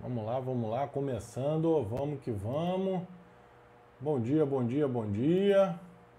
Vamos lá, começando, vamos que vamos. Bom dia, bom dia, bom dia.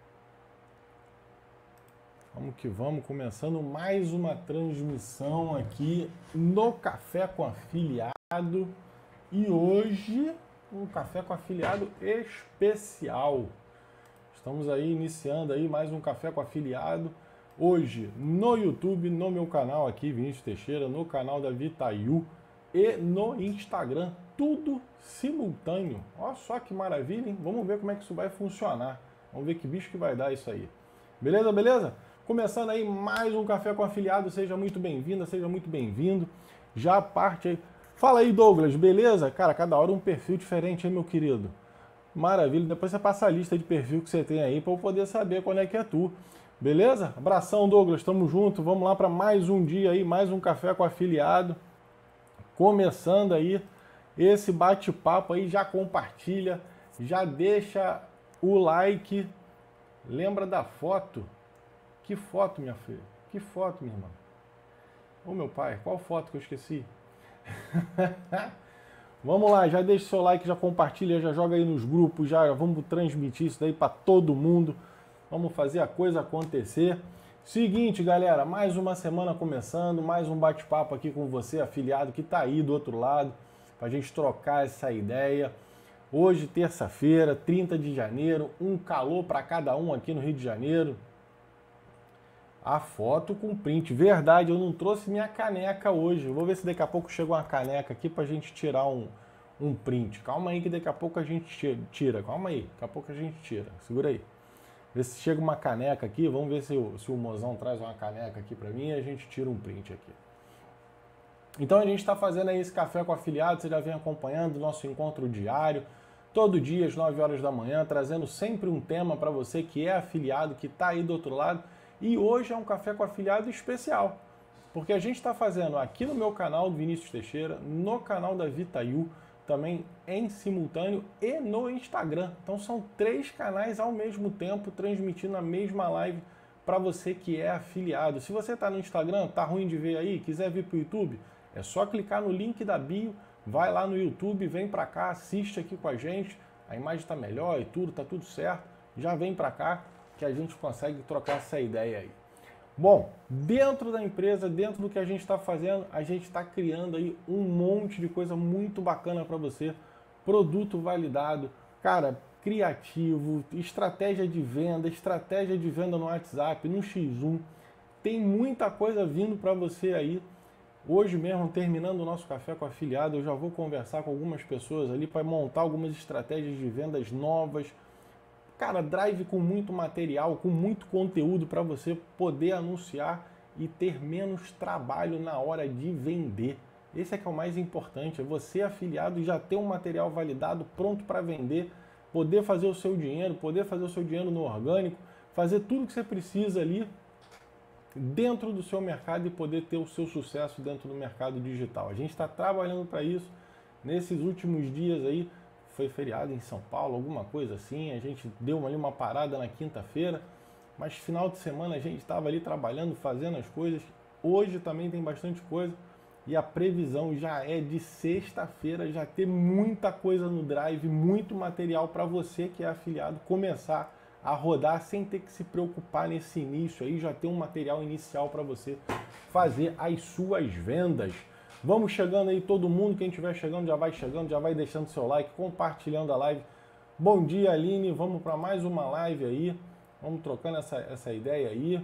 Vamos que vamos, começando mais uma transmissão aqui no Café com Afiliado. E hoje, um Café com Afiliado especial. Estamos aí iniciando aí mais um Café com Afiliado. Hoje no YouTube, no meu canal aqui, Vinícius Teixeira, no canal da Vitayu e no Instagram, tudo simultâneo. Olha só que maravilha, hein? Vamos ver como é que isso vai funcionar. Vamos ver que bicho que vai dar isso aí. Beleza, beleza? Começando aí mais um Café com Afiliado, seja muito bem-vinda, seja muito bem-vindo. Já parte aí. Fala aí, Douglas, beleza? Cara, cada hora um perfil diferente, hein, meu querido? Maravilha, depois você passa a lista de perfil que você tem aí para eu poder saber qual é que é tu. Beleza? Abração, Douglas, tamo junto. Vamos lá para mais um dia aí, mais um Café com Afiliado. Começando aí esse bate-papo aí, já compartilha, já deixa o like. Lembra da foto? Que foto, minha filha? Que foto, minha irmã? Ô, meu pai, qual foto que eu esqueci? Vamos lá, já deixa o seu like, já compartilha, já joga aí nos grupos, já vamos transmitir isso daí para todo mundo. Vamos fazer a coisa acontecer. Seguinte, galera, mais uma semana começando, mais um bate-papo aqui com você, afiliado que está aí do outro lado, para a gente trocar essa ideia. Hoje, terça-feira, 30 de janeiro, um calor para cada um aqui no Rio de Janeiro. A foto com print. Verdade, eu não trouxe minha caneca hoje. Eu vou ver se daqui a pouco chega uma caneca aqui pra gente tirar um print. Calma aí que daqui a pouco a gente tira. Calma aí, daqui a pouco a gente tira. Segura aí. Vê se chega uma caneca aqui. Vamos ver se o mozão traz uma caneca aqui pra mim e a gente tira um print aqui. Então a gente está fazendo aí esse Café com Afiliado. Você já vem acompanhando o nosso encontro diário. Todo dia às 9 horas da manhã, trazendo sempre um tema para você que é afiliado, que está aí do outro lado. E hoje é um Café com Afiliado especial, porque a gente está fazendo aqui no meu canal do Vinícius Teixeira, no canal da Vitayu, também em simultâneo e no Instagram. Então são 3 canais ao mesmo tempo transmitindo a mesma live para você que é afiliado. Se você está no Instagram, tá ruim de ver aí, quiser vir para o YouTube, é só clicar no link da bio, vai lá no YouTube, vem para cá, assiste aqui com a gente, a imagem está melhor e tudo, tá tudo certo, já vem para cá, que a gente consegue trocar essa ideia aí. Bom, dentro da empresa, dentro do que a gente está fazendo, a gente está criando aí um monte de coisa muito bacana para você. Produto validado, cara, criativo, estratégia de venda no WhatsApp, no X1. Tem muita coisa vindo para você aí. Hoje mesmo, terminando o nosso Café com Afiliado, eu já vou conversar com algumas pessoas ali para montar algumas estratégias de vendas novas. Cara, drive com muito material, com muito conteúdo para você poder anunciar e ter menos trabalho na hora de vender. Esse é que é o mais importante, é você afiliado e já ter um material validado, pronto para vender, poder fazer o seu dinheiro, no orgânico, fazer tudo que você precisa ali dentro do seu mercado e poder ter o seu sucesso dentro do mercado digital. A gente está trabalhando para isso nesses últimos dias aí. Foi feriado em São Paulo, alguma coisa assim, a gente deu ali uma parada na quinta-feira, mas final de semana a gente estava ali trabalhando, fazendo as coisas. Hoje também tem bastante coisa e a previsão já é de sexta-feira já ter muita coisa no Drive, muito material para você que é afiliado começar a rodar sem ter que se preocupar nesse início aí, já ter um material inicial para você fazer as suas vendas. Vamos chegando aí, todo mundo, quem estiver chegando, já vai deixando seu like, compartilhando a live. Bom dia, Aline, vamos para mais uma live aí, vamos trocando essa ideia aí.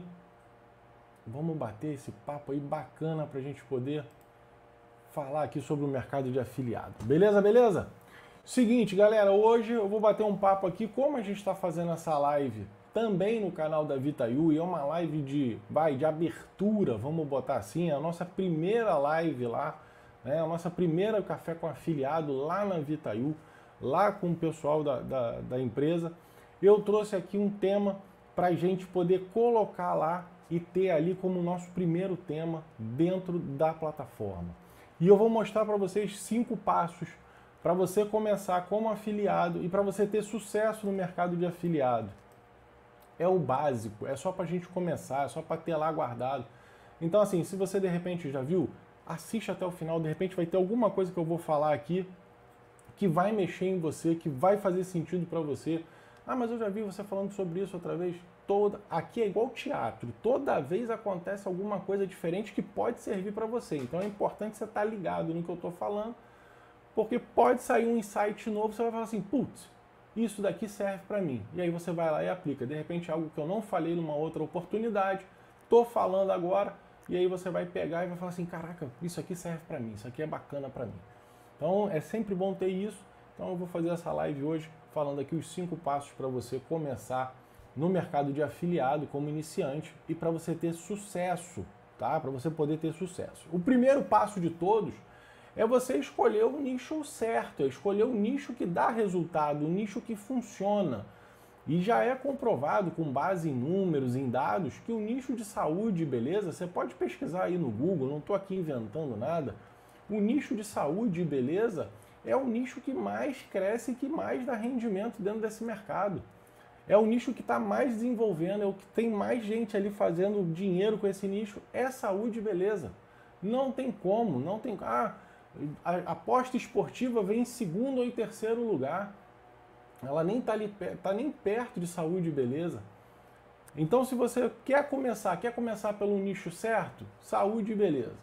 Vamos bater esse papo aí bacana para a gente poder falar aqui sobre o mercado de afiliado. Beleza, beleza? Seguinte, galera, hoje eu vou bater um papo aqui, como a gente está fazendo essa live também no canal da Vitayu, e é uma live de abertura, vamos botar assim, a nossa primeira live lá, né, a nossa primeira Café com Afiliado lá na Vitayu, lá com o pessoal da empresa. Eu trouxe aqui um tema para a gente poder colocar lá e ter ali como nosso primeiro tema dentro da plataforma. E eu vou mostrar para vocês 5 passos para você começar como afiliado e para você ter sucesso no mercado de afiliado. É o básico, é só para a gente começar, é só para ter lá guardado. Então assim, se você de repente já viu assiste até o final, de repente vai ter alguma coisa que eu vou falar aqui que vai mexer em você, que vai fazer sentido para você. Ah, mas eu já vi você falando sobre isso outra vez. Aqui é igual teatro, toda vez acontece alguma coisa diferente que pode servir para você. Então é importante você estar ligado no que eu estou falando, porque pode sair um insight novo, você vai falar assim, putz, isso daqui serve para mim. E aí você vai lá e aplica. De repente algo que eu não falei numa outra oportunidade, estou falando agora, e aí você vai pegar e vai falar assim, caraca, isso aqui serve para mim, isso aqui é bacana para mim. Então é sempre bom ter isso. Então eu vou fazer essa live hoje falando aqui os 5 passos para você começar no mercado de afiliado como iniciante e para você ter sucesso, tá? Para você poder ter sucesso. O primeiro passo de todos é você escolher o nicho certo, é escolher o nicho que dá resultado, o nicho que funciona. E já é comprovado com base em números, em dados, que o nicho de saúde e beleza, você pode pesquisar aí no Google, não estou aqui inventando nada, o nicho de saúde e beleza é o nicho que mais cresce e que mais dá rendimento dentro desse mercado. É o nicho que está mais desenvolvendo, é o que tem mais gente ali fazendo dinheiro com esse nicho, é saúde e beleza. Não tem como, não tem... a aposta esportiva vem em segundo ou em terceiro lugar. Ela nem está nem perto de saúde e beleza. Então, se você quer começar pelo nicho certo, saúde e beleza.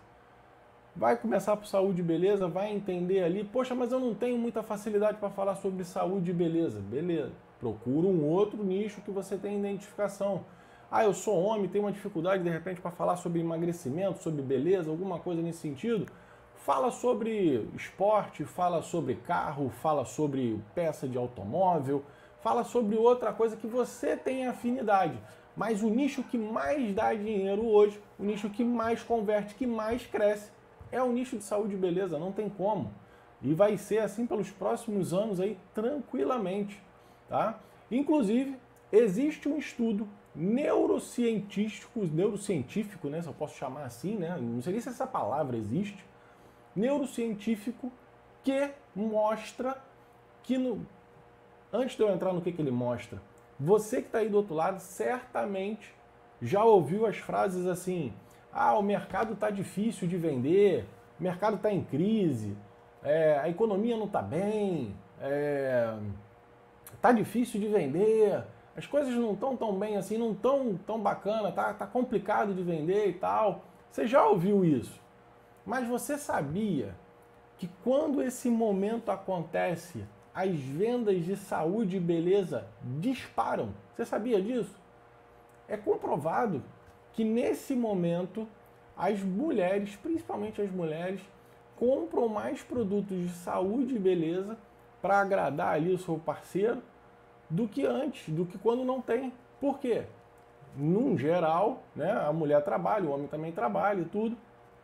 Vai começar por saúde e beleza, vai entender ali, poxa, mas eu não tenho muita facilidade para falar sobre saúde e beleza. Beleza, procura um outro nicho que você tem identificação. Ah, eu sou homem, tenho uma dificuldade de repente para falar sobre emagrecimento, sobre beleza, alguma coisa nesse sentido. Fala sobre esporte, fala sobre carro, fala sobre peça de automóvel, fala sobre outra coisa que você tem afinidade. Mas o nicho que mais dá dinheiro hoje, o nicho que mais converte, que mais cresce, é o nicho de saúde e beleza, não tem como. E vai ser assim pelos próximos anos aí, tranquilamente, tá? Inclusive, existe um estudo neurocientífico, né, se eu posso chamar assim, né? Não sei nem se essa palavra existe, neurocientífico, que mostra que, antes de eu entrar no que ele mostra, você que está aí do outro lado certamente já ouviu as frases assim, ah, o mercado está difícil de vender, o mercado está em crise, a economia não está bem, está difícil de vender, as coisas não estão tão bem assim, não estão tão bacana, tá complicado de vender e tal. Você já ouviu isso? Mas você sabia que quando esse momento acontece, as vendas de saúde e beleza disparam? Você sabia disso? É comprovado que nesse momento as mulheres, principalmente as mulheres, compram mais produtos de saúde e beleza para agradar ali o seu parceiro do que antes, do que quando não tem. Por quê? Num geral, né, a mulher trabalha, o homem também trabalha e tudo.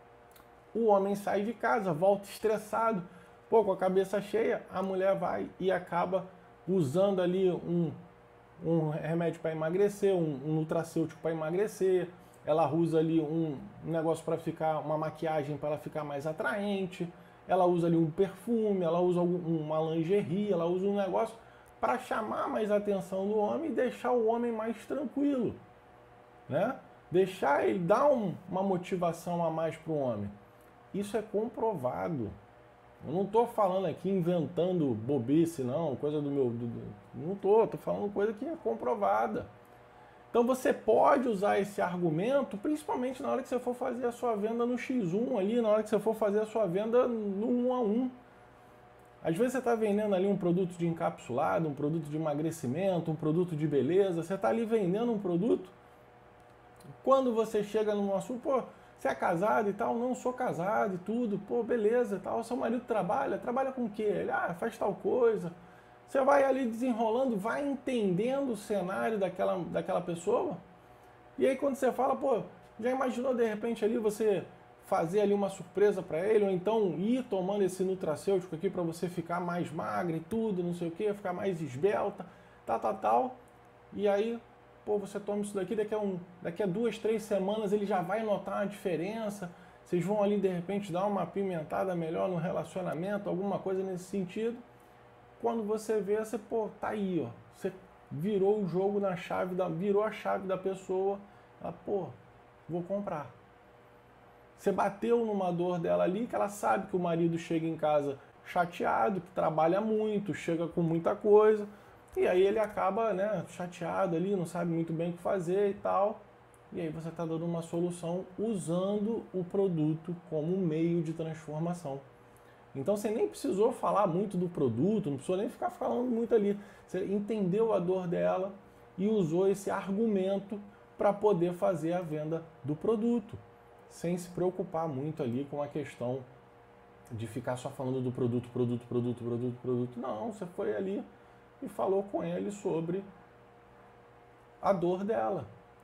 O homem sai de casa, volta estressado, pô, com a cabeça cheia, a mulher vai e acaba usando ali um remédio para emagrecer, um nutracêutico para emagrecer, ela usa ali um negócio para ficar, uma maquiagem para ela ficar mais atraente, ela usa ali um perfume, ela usa uma lingerie, ela usa um negócio para chamar mais a atenção do homem e deixar o homem mais tranquilo, né? Deixar ele dar uma motivação a mais para o homem. Isso é comprovado. Eu não estou falando aqui inventando bobice, não, coisa do meu... não estou falando coisa que é comprovada. Então você pode usar esse argumento, principalmente na hora que você for fazer a sua venda no X1 ali, na hora que você for fazer a sua venda no 1 a 1. Às vezes você está vendendo ali um produto de encapsulado, um produto de emagrecimento, um produto de beleza, você está ali vendendo um produto, quando você chega no assunto, pô, você é casado e tal? Não, sou casado e tudo, pô, beleza e tal, seu marido trabalha com o quê? Ele, faz tal coisa. Você vai ali desenrolando, vai entendendo o cenário daquela pessoa, e aí quando você fala, pô, já imaginou de repente ali você fazer ali uma surpresa para ele, ou então ir tomando esse nutracêutico aqui para você ficar mais magra e tudo, não sei o que, ficar mais esbelta, tal, e aí, pô, você toma isso daqui, daqui a 2, 3 semanas ele já vai notar uma diferença, vocês vão ali de repente dar uma apimentada melhor no relacionamento, alguma coisa nesse sentido. Quando você vê, você, pô, tá aí, ó, você virou o jogo na chave, virou a chave da pessoa, pô, vou comprar. Você bateu numa dor dela ali, que ela sabe que o marido chega em casa chateado, que trabalha muito, chega com muita coisa, e aí ele acaba, né, chateado ali, não sabe muito bem o que fazer e tal. E aí você está dando uma solução usando o produto como meio de transformação. Então você nem precisou falar muito do produto, não precisou nem ficar falando muito ali. Você entendeu a dor dela e usou esse argumento para poder fazer a venda do produto, sem se preocupar muito ali com a questão de ficar só falando do produto, produto, produto, produto, produto. Não, você foi ali e falou com ele sobre a dor dela.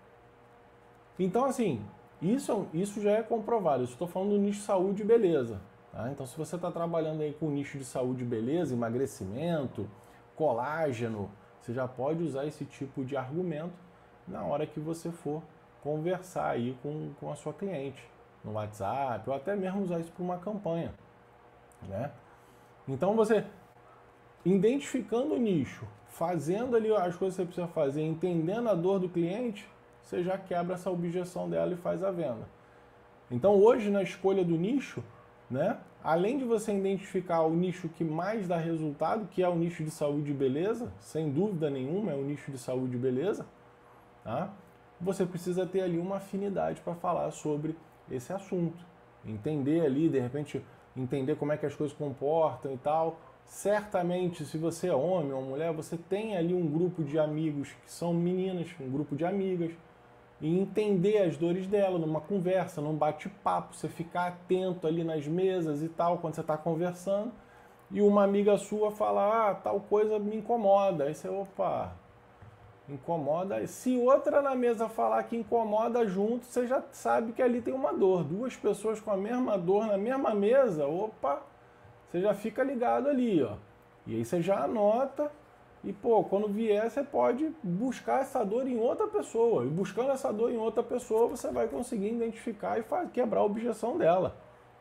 Então, assim, isso já é comprovado. Eu estou falando do nicho saúde e beleza. Tá? Então, se você está trabalhando aí com o nicho de saúde e beleza, emagrecimento, colágeno, você já pode usar esse tipo de argumento na hora que você for conversar aí com a sua cliente, no WhatsApp, ou até mesmo usar isso para uma campanha. Né? Então, você identificando o nicho, fazendo ali as coisas que você precisa fazer, entendendo a dor do cliente, você já quebra essa objeção dela e faz a venda. Então hoje na escolha do nicho, né, além de você identificar o nicho que mais dá resultado, que é o nicho de saúde e beleza, sem dúvida nenhuma é o nicho de saúde e beleza, tá? Você precisa ter ali uma afinidade para falar sobre esse assunto. Entender ali, de repente, entender como é que as coisas comportam e tal. Certamente, se você é homem ou mulher, você tem ali um grupo de amigos que são meninas, um grupo de amigas, e entender as dores dela numa conversa, num bate-papo, você ficar atento ali nas mesas e tal, quando você está conversando, e uma amiga sua fala, ah, tal coisa me incomoda. Aí você, opa, incomoda. Se outra na mesa falar que incomoda junto, você já sabe que ali tem uma dor. Duas pessoas com a mesma dor na mesma mesa, opa, você já fica ligado ali, ó. E aí você já anota e, pô, quando vier você pode buscar essa dor em outra pessoa. E buscando essa dor em outra pessoa, você vai conseguir identificar e quebrar a objeção dela.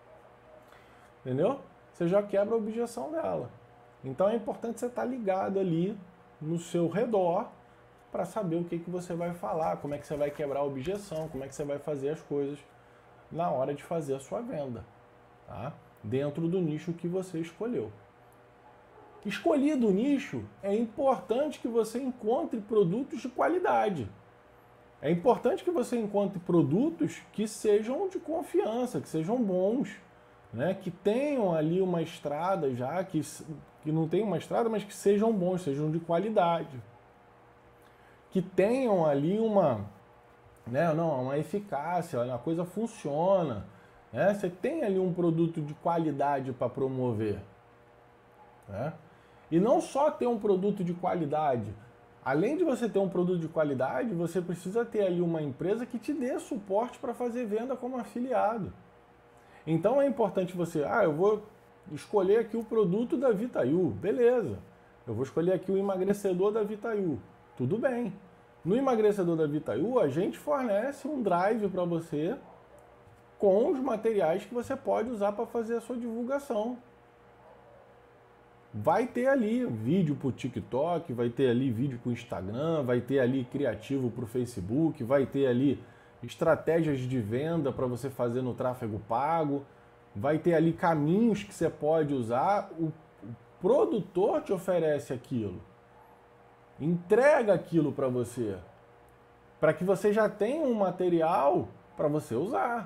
Entendeu? Você já quebra a objeção dela. Então é importante você estar ligado ali no seu redor para saber o que você vai falar, como é que você vai quebrar a objeção, como é que você vai fazer as coisas na hora de fazer a sua venda, tá? Dentro do nicho que você escolheu. Escolhido o nicho, é importante que você encontre produtos de qualidade. É importante que você encontre produtos que sejam de confiança, que sejam bons, né? Que tenham ali uma estrada já, que não tenham uma estrada, mas que sejam bons, sejam de qualidade. Que tenham ali uma eficácia, a coisa funciona. Né? Você tem ali um produto de qualidade para promover. Né? E não só ter um produto de qualidade. Além de você ter um produto de qualidade, você precisa ter ali uma empresa que te dê suporte para fazer venda como afiliado. Então é importante você, eu vou escolher aqui o produto da Vitayu, beleza. Eu vou escolher aqui o emagrecedor da Vitayu, tudo bem. No emagrecedor da Vitayu, a gente fornece um drive para você com os materiais que você pode usar para fazer a sua divulgação. Vai ter ali vídeo para o TikTok, vai ter ali vídeo para o Instagram, vai ter ali criativo para o Facebook, vai ter ali estratégias de venda para você fazer no tráfego pago, vai ter ali caminhos que você pode usar. O produtor te oferece aquilo, entrega aquilo para você, para que você já tenha um material para você usar.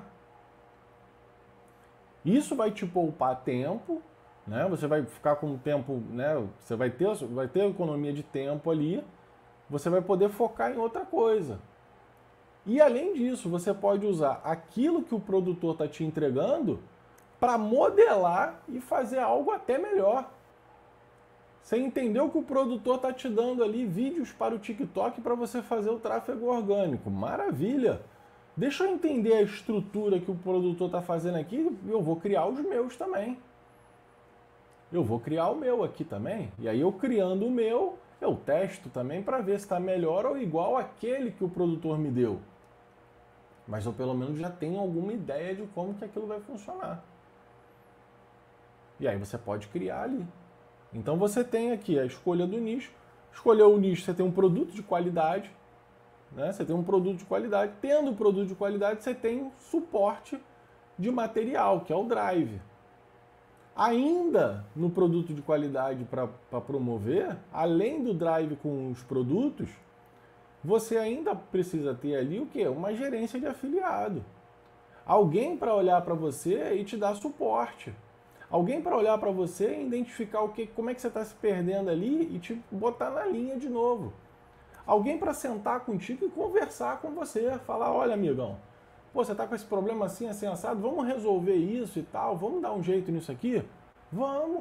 Isso vai te poupar tempo, né? Você vai ficar com o tempo, né? Você vai ter economia de tempo ali, você vai poder focar em outra coisa. E além disso, você pode usar aquilo que o produtor está te entregando para modelar e fazer algo até melhor. Você entendeu que o produtor está te dando ali vídeos para o TikTok para você fazer o tráfego orgânico. Maravilha! Deixa eu entender a estrutura que o produtor está fazendo aqui e eu vou criar os meus também. Eu vou criar o meu aqui também. E aí eu criando o meu, eu testo também para ver se está melhor ou igual àquele que o produtor me deu. Mas eu pelo menos já tenho alguma ideia de como que aquilo vai funcionar. E aí você pode criar ali. Então você tem aqui a escolha do nicho. Escolheu o nicho, você tem um produto de qualidade. Né? Você tem um produto de qualidade. Tendo um produto de qualidade, você tem suporte de material, que é o drive. Ainda no produto de qualidade para promover, além do drive com os produtos, você ainda precisa ter ali o quê? Uma gerência de afiliado. Alguém para olhar para você e te dar suporte. Alguém para olhar para você e identificar como é que você está se perdendo ali e te botar na linha de novo. Alguém para sentar contigo e conversar com você. Falar, olha, amigão, pô, você está com esse problema assim, assim, assado, vamos resolver isso e tal, vamos dar um jeito nisso aqui? Vamos!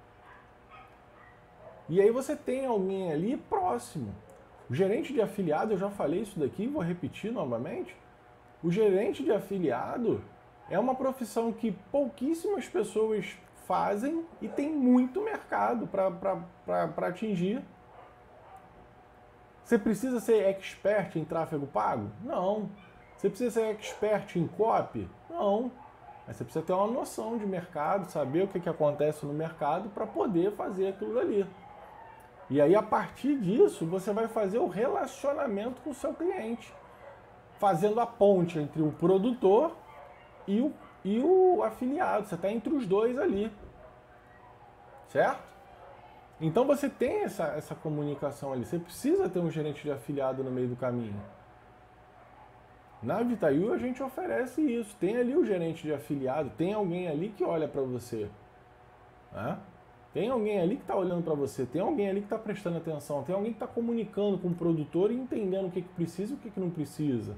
E aí você tem alguém ali próximo. O gerente de afiliado, eu já falei isso daqui, vou repetir novamente. O gerente de afiliado é uma profissão que pouquíssimas pessoas fazem e tem muito mercado para atingir. Você precisa ser expert em tráfego pago? Não. Você precisa ser expert em copy? Não. Mas você precisa ter uma noção de mercado, saber o que acontece no mercado para poder fazer aquilo ali. E aí, a partir disso, você vai fazer o relacionamento com o seu cliente, fazendo a ponte entre o produtor e o afiliado. Você está entre os dois ali. Certo? Então você tem essa comunicação ali. Você precisa ter um gerente de afiliado no meio do caminho. Na Vitayu a gente oferece isso. Tem ali o gerente de afiliado, tem alguém ali que olha para você. Né? Tem alguém ali que está olhando para você, tem alguém ali que está prestando atenção, tem alguém que está comunicando com o produtor e entendendo o que precisa e o que não precisa.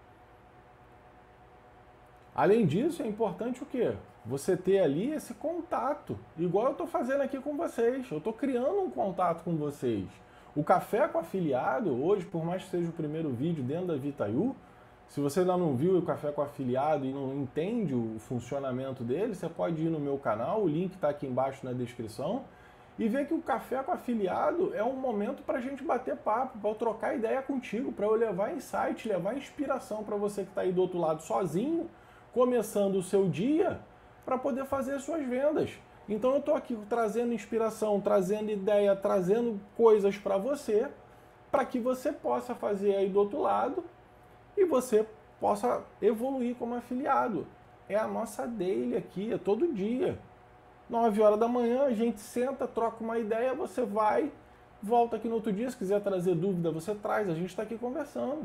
Além disso, é importante o quê? Você ter ali esse contato, igual eu estou fazendo aqui com vocês. Eu estou criando um contato com vocês. O Café com Afiliado, hoje, por mais que seja o primeiro vídeo dentro da Vitayu, se você ainda não viu o Café com Afiliado e não entende o funcionamento dele, você pode ir no meu canal, o link está aqui embaixo na descrição, e ver que o Café com Afiliado é um momento para a gente bater papo, para eu trocar ideia contigo, para eu levar insight, levar inspiração para você que está aí do outro lado sozinho, começando o seu dia, para poder fazer as suas vendas. Então eu estou aqui trazendo inspiração, trazendo ideia, trazendo coisas para você, para que você possa fazer aí do outro lado e você possa evoluir como afiliado. É a nossa daily aqui, é todo dia. 9 horas da manhã, a gente senta, troca uma ideia, você vai, volta aqui no outro dia, se quiser trazer dúvida, você traz, a gente está aqui conversando.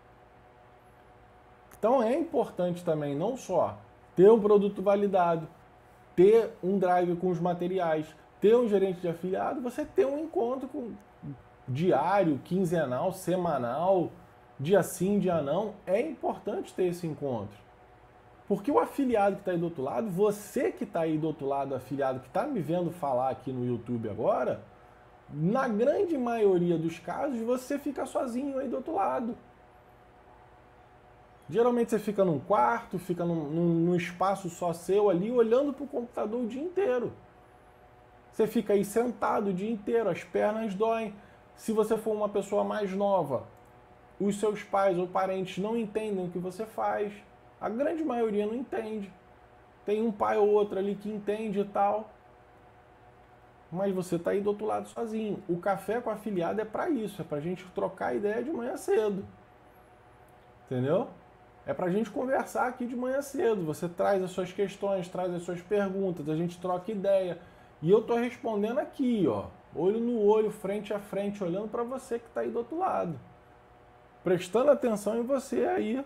Então é importante também não só ter um produto validado, ter um drive com os materiais, ter um gerente de afiliado, você ter um encontro diário, quinzenal, semanal, dia sim, dia não. É importante ter esse encontro. Porque o afiliado que está aí do outro lado, você que está aí do outro lado, afiliado, que está me vendo falar aqui no YouTube agora, na grande maioria dos casos, você fica sozinho aí do outro lado. Geralmente você fica num quarto, fica num espaço só seu ali, olhando para o computador o dia inteiro. Você fica aí sentado o dia inteiro, as pernas doem. Se você for uma pessoa mais nova, os seus pais ou parentes não entendem o que você faz. A grande maioria não entende. Tem um pai ou outro ali que entende e tal. Mas você está aí do outro lado sozinho. O Café com Afiliado é para isso, é para a gente trocar ideia de manhã cedo. Entendeu? É para a gente conversar aqui de manhã cedo. Você traz as suas questões, traz as suas perguntas, a gente troca ideia. E eu estou respondendo aqui, ó, olho no olho, frente a frente, olhando para você que está aí do outro lado. Prestando atenção em você aí.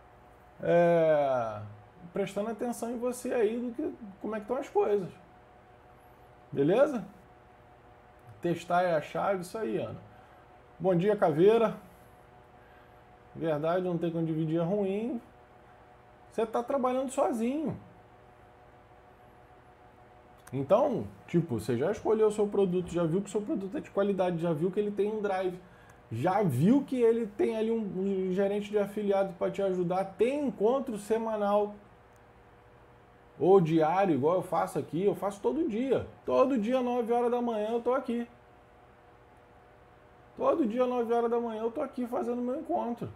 Prestando atenção em você aí como é que estão as coisas. Beleza? Testar é a chave, isso aí, Ana. Bom dia, Caveira. Verdade, não tem como dividir, é ruim. Você está trabalhando sozinho. Então, tipo, você já escolheu o seu produto, já viu que o seu produto é de qualidade, já viu que ele tem um drive, já viu que ele tem ali um gerente de afiliado para te ajudar, tem encontro semanal ou diário, igual eu faço aqui, eu faço todo dia. Todo dia, 9 horas da manhã, eu estou aqui. Todo dia, 9 horas da manhã, eu estou aqui fazendo meu encontro.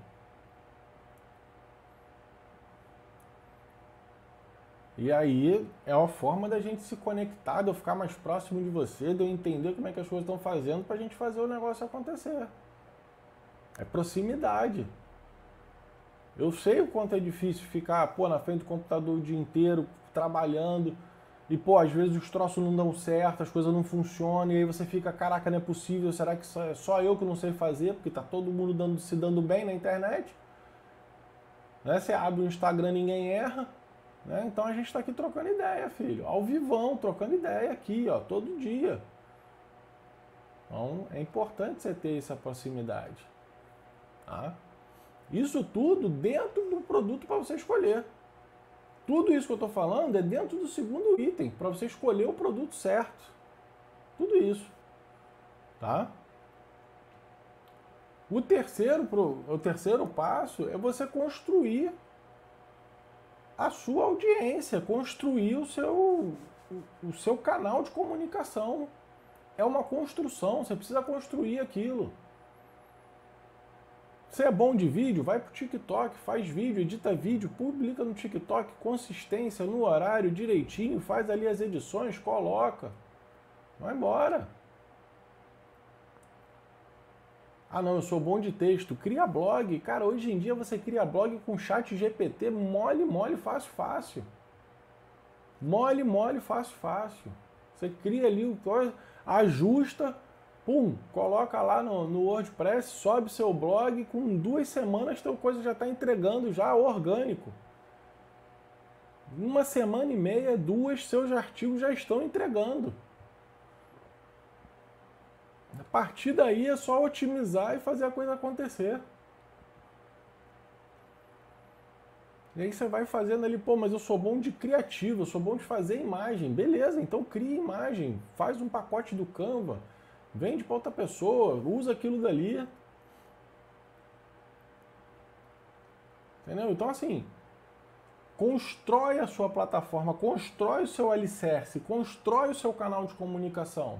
E aí é uma forma da gente se conectar, de eu ficar mais próximo de você, de eu entender como é que as coisas estão fazendo para a gente fazer o negócio acontecer. É proximidade. Eu sei o quanto é difícil ficar, pô, na frente do computador o dia inteiro, trabalhando, e, pô, às vezes os troços não dão certo, as coisas não funcionam, e aí você fica, caraca, não é possível, será que só eu que não sei fazer, porque tá todo mundo se dando bem na internet? Né? Você abre o Instagram, ninguém erra, né? Então a gente está aqui trocando ideia, filho, ao vivão, trocando ideia aqui, ó, todo dia. Então é importante você ter essa proximidade, tá? Isso tudo dentro do produto para você escolher. Tudo isso que eu estou falando é dentro do segundo item, para você escolher o produto certo. Tudo isso, tá? O terceiro passo é você construir a sua audiência, construir o seu canal de comunicação. É uma construção, você precisa construir aquilo. Você é bom de vídeo? Vai pro TikTok, faz vídeo, edita vídeo, publica no TikTok, consistência, no horário, direitinho, faz ali as edições, coloca. Vai embora. Ah não, eu sou bom de texto, cria blog. Cara, hoje em dia você cria blog com chat GPT, mole, mole, fácil, fácil. Mole, mole, fácil, fácil. Você cria ali, ajusta, pum, coloca lá no WordPress, sobe seu blog, com 2 semanas teu coisa já está entregando já orgânico. 1 semana e meia, 2, seus artigos já estão entregando. A partir daí é só otimizar e fazer a coisa acontecer. E aí você vai fazendo ali, pô, mas eu sou bom de criativo, eu sou bom de fazer imagem. Beleza, então cria imagem, faz um pacote do Canva, vende para outra pessoa, usa aquilo dali. Entendeu? Então assim, constrói a sua plataforma, constrói o seu alicerce, constrói o seu canal de comunicação.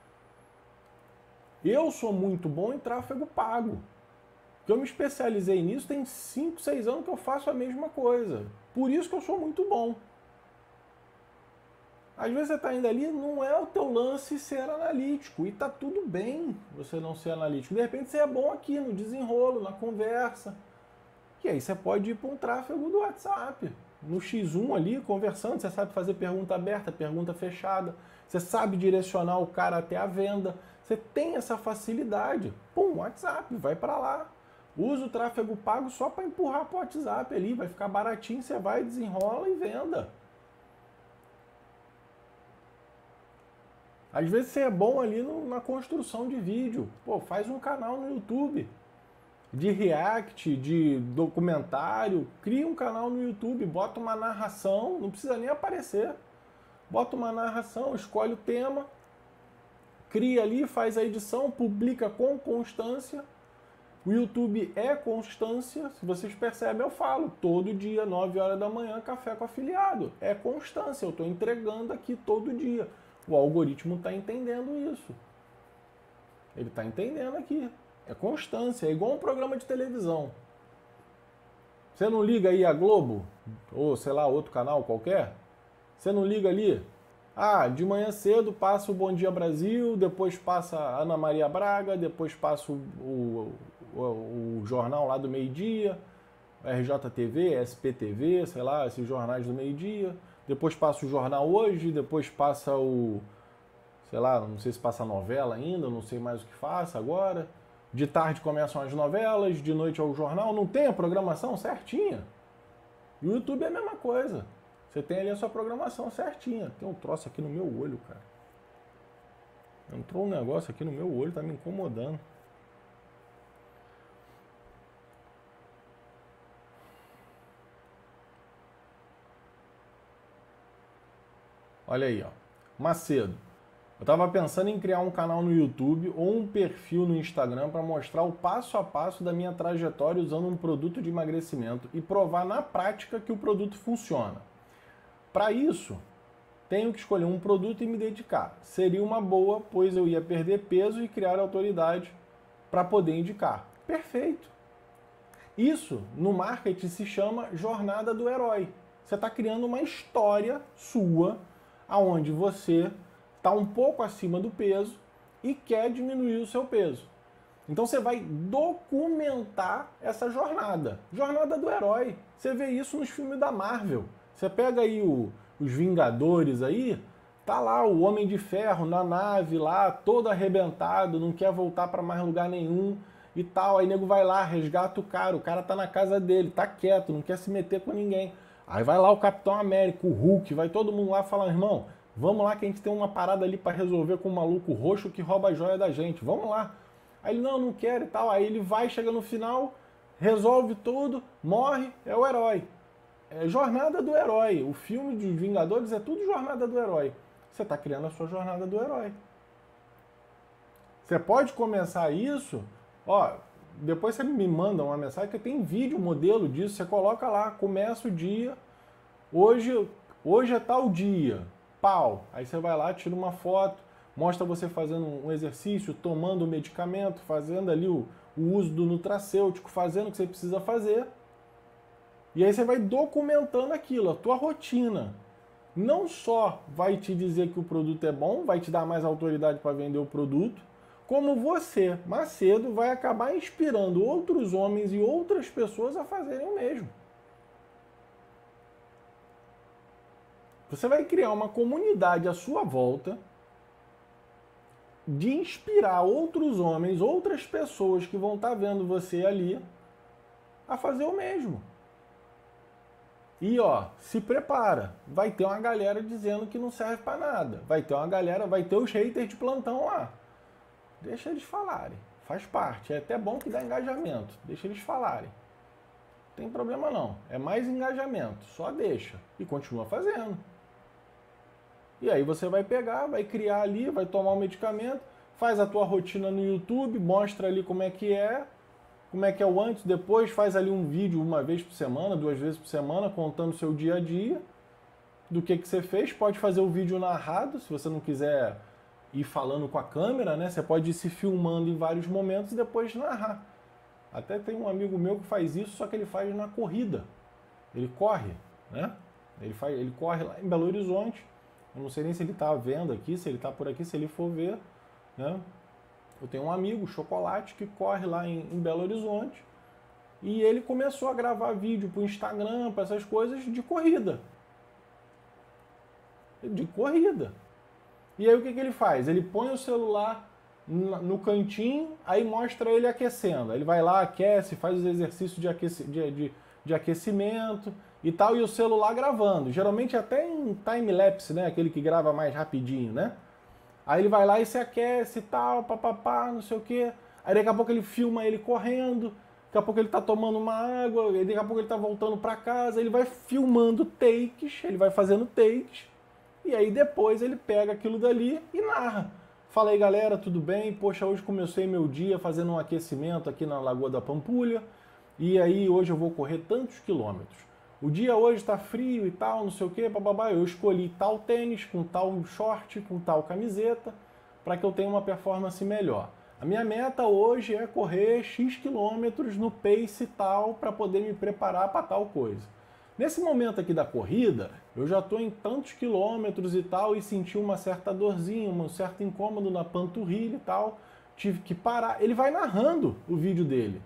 Eu sou muito bom em tráfego pago. Porque eu me especializei nisso, tem 5, 6 anos que eu faço a mesma coisa. Por isso que eu sou muito bom. Às vezes você está indo ali, não é o teu lance ser analítico. E tá tudo bem você não ser analítico. De repente você é bom aqui no desenrolo, na conversa. E aí você pode ir para um tráfego do WhatsApp. No X1 ali, conversando, você sabe fazer pergunta aberta, pergunta fechada. Você sabe direcionar o cara até a venda. Você tem essa facilidade. Pum, WhatsApp, vai para lá. Usa o tráfego pago só para empurrar para o WhatsApp ali. Vai ficar baratinho, você vai, desenrola e venda. Às vezes você é bom ali na construção de vídeo. Pô, faz um canal no YouTube de react, de documentário. Cria um canal no YouTube, bota uma narração, não precisa nem aparecer. Bota uma narração, escolhe o tema, cria ali, faz a edição, publica com constância. O YouTube é constância, se vocês percebem, eu falo, todo dia, 9 horas da manhã, café com afiliado. É constância, eu estou entregando aqui todo dia. O algoritmo está entendendo isso. Ele está entendendo aqui. É constância, é igual um programa de televisão. Você não liga aí a Globo, ou sei lá, outro canal qualquer? Você não liga ali? Ah, de manhã cedo passa o Bom Dia Brasil, depois passa a Ana Maria Braga, depois passa o jornal lá do meio-dia, RJTV, SPTV, sei lá, esses jornais do meio-dia. Depois passa o Jornal Hoje, depois passa sei lá, não sei se passa a novela ainda, não sei mais o que faça agora. De tarde começam as novelas, de noite é o jornal, não tem a programação certinha. E o YouTube é a mesma coisa. Você tem ali a sua programação certinha. Tem um troço aqui no meu olho, cara. Entrou um negócio aqui no meu olho, tá me incomodando. Olha aí, ó. Macedo. Eu estava pensando em criar um canal no YouTube ou um perfil no Instagram para mostrar o passo a passo da minha trajetória usando um produto de emagrecimento e provar na prática que o produto funciona. Para isso, tenho que escolher um produto e me dedicar. Seria uma boa, pois eu ia perder peso e criar autoridade para poder indicar. Perfeito! Isso, no marketing, se chama jornada do herói. Você está criando uma história sua, onde você está um pouco acima do peso e quer diminuir o seu peso. Então você vai documentar essa jornada. Jornada do herói. Você vê isso nos filmes da Marvel. Você pega aí os Vingadores aí, tá lá o Homem de Ferro na nave lá, todo arrebentado, não quer voltar para mais lugar nenhum e tal. Aí o nego vai lá, resgata o cara tá na casa dele, tá quieto, não quer se meter com ninguém. Aí vai lá o Capitão América, o Hulk, vai todo mundo lá falar, irmão, vamos lá que a gente tem uma parada ali para resolver com um maluco roxo que rouba a joia da gente, vamos lá. Aí ele, não quero e tal. Aí ele vai, chega no final, resolve tudo, morre, é o herói. É jornada do herói. O filme de Vingadores é tudo jornada do herói. Você está criando a sua jornada do herói. Você pode começar isso, ó, depois você me manda uma mensagem que tem vídeo, modelo disso, você coloca lá, começa o dia, hoje é tal dia, pau. Aí você vai lá, tira uma foto, mostra você fazendo um exercício, tomando o medicamento, fazendo ali o uso do nutracêutico, fazendo o que você precisa fazer. E aí você vai documentando aquilo, a tua rotina. Não só vai te dizer que o produto é bom, vai te dar mais autoridade para vender o produto, como você, Macedo, vai acabar inspirando outros homens e outras pessoas a fazerem o mesmo. Você vai criar uma comunidade à sua volta de inspirar outros homens, outras pessoas que vão estar vendo você ali a fazer o mesmo. E ó, se prepara, vai ter uma galera dizendo que não serve para nada. Vai ter uma galera, vai ter os haters de plantão lá. Deixa eles falarem, faz parte. É até bom que dá engajamento, deixa eles falarem. Não tem problema não, é mais engajamento, só deixa e continua fazendo. E aí você vai pegar, vai criar ali, vai tomar o medicamento, faz a tua rotina no YouTube, mostra ali como é o antes, depois, faz ali um vídeo uma vez por semana, 2 vezes por semana, contando o seu dia a dia, do que você fez. Pode fazer o vídeo narrado, se você não quiser ir falando com a câmera, né? Você pode ir se filmando em vários momentos e depois narrar. Até tem um amigo meu que faz isso, só que ele faz na corrida. Ele corre, né? Ele corre lá em Belo Horizonte. Eu não sei nem se ele está vendo aqui, se ele está por aqui, se ele for ver, né? Eu tenho um amigo, Chocolate, que corre lá em Belo Horizonte e ele começou a gravar vídeo para o Instagram, para essas coisas de corrida. De corrida. E aí o que ele faz? Ele põe o celular no cantinho, aí mostra ele aquecendo. Ele vai lá, aquece, faz os exercícios de aquecimento e tal, e o celular gravando. Geralmente até em time-lapse, né? Aquele que grava mais rapidinho, né? Aí ele vai lá e se aquece e tal, papapá, não sei o quê. Aí daqui a pouco ele filma ele correndo, daqui a pouco ele tá tomando uma água, daqui a pouco ele tá voltando para casa, ele vai filmando takes, ele vai fazendo takes, e aí depois ele pega aquilo dali e narra. Fala aí galera, tudo bem? Poxa, hoje comecei meu dia fazendo um aquecimento aqui na Lagoa da Pampulha, e aí hoje eu vou correr tantos quilômetros. O dia hoje está frio e tal, não sei o que, bababá. Eu escolhi tal tênis, com tal short, com tal camiseta, para que eu tenha uma performance melhor. A minha meta hoje é correr X quilômetros no pace tal, para poder me preparar para tal coisa. Nesse momento aqui da corrida, eu já estou em tantos quilômetros e tal, e senti uma certa dorzinha, um certo incômodo na panturrilha e tal, tive que parar. Ele vai narrando o vídeo dele.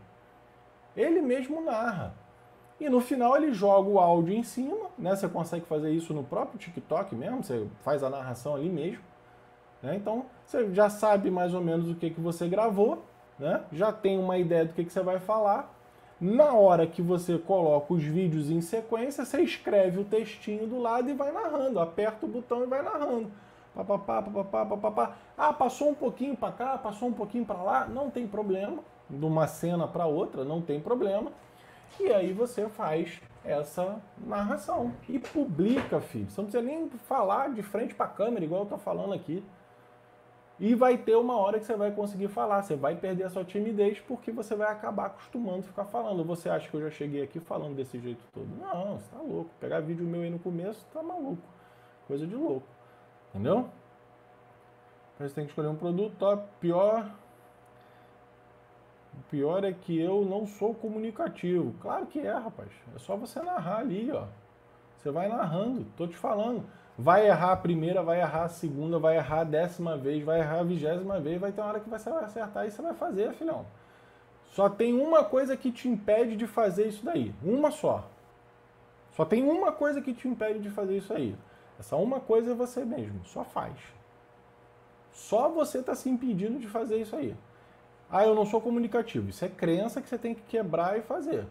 Ele mesmo narra. E no final ele joga o áudio em cima, né? Você consegue fazer isso no próprio TikTok mesmo, você faz a narração ali mesmo, né? Então você já sabe mais ou menos o que você gravou, né? Já tem uma ideia do que você vai falar. Na hora que você coloca os vídeos em sequência, você escreve o textinho do lado e vai narrando, aperta o botão e vai narrando. Papapá, papapá, papapá. Ah, passou um pouquinho para cá, passou um pouquinho para lá, não tem problema. De uma cena para outra, não tem problema. E aí você faz essa narração e publica, filho. Você não precisa nem falar de frente para a câmera, igual eu estou falando aqui. E vai ter uma hora que você vai conseguir falar. Você vai perder a sua timidez porque você vai acabar acostumando a ficar falando. Você acha que eu já cheguei aqui falando desse jeito todo? Não, você tá louco. Pegar vídeo meu aí no começo, tá maluco. Coisa de louco. Entendeu? Você tem que escolher um produto top. O pior é que eu não sou comunicativo. Claro que é, rapaz. É só você narrar ali, ó. Você vai narrando, tô te falando. Vai errar a primeira, vai errar a segunda, vai errar a 10ª vez, vai errar a 20ª vez, vai ter uma hora que você vai acertar e você vai fazer, filhão. Só tem uma coisa que te impede de fazer isso daí. Uma só. Só tem uma coisa que te impede de fazer isso aí. Essa uma coisa é você mesmo. Só faz. Só você está se impedindo de fazer isso aí. Ah, eu não sou comunicativo. Isso é crença que você tem que quebrar e fazer.